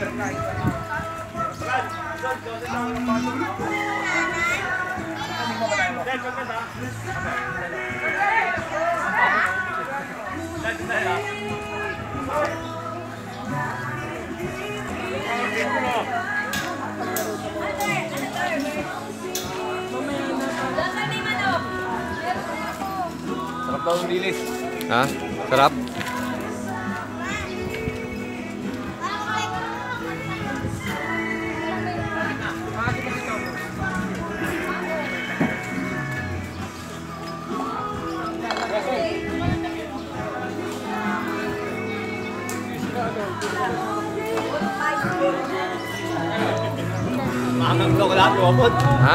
Sarap daw yung dilis. Ha? Sarap? Maangang daw ka lahat, lumapot. Ha?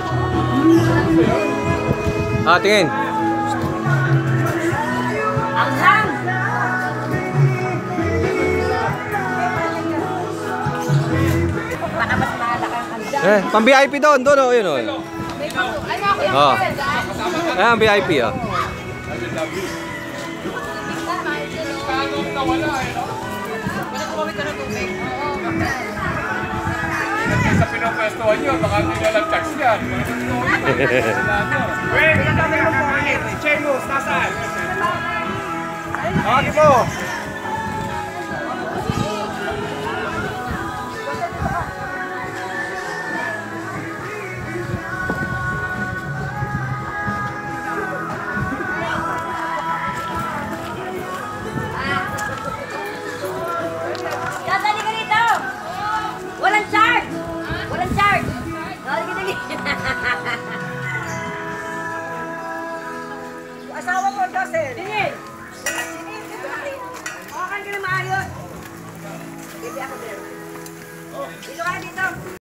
Ah, tingin. Anghang! Baka mas mahal ang handa. Pang VIP doon, oh, yun oh. Ano ako yung Oh. Ayan, VIP oh. Sa pinapwestuhan nyo, baka hindi na lang tax yan. Wait, nagkakami mo po ulit. Chemos, nasaan? Tawagin mo. Dadali ka dito! Walang charge! Walang charge! Dali. Asawa mo, Joseph! Sige! Makakan ka na maayos! Dito ako, Dito ka dito!